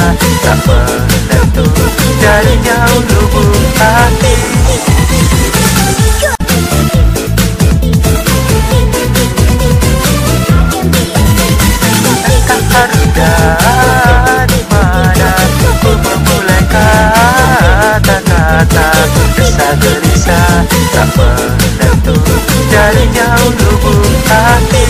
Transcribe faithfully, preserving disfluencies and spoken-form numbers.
tak menentu dari jauh lubuk hati. Entah harus dari mana ku memulai kata-kata, resah gelisah tak menentu dari jauh lubuk hati.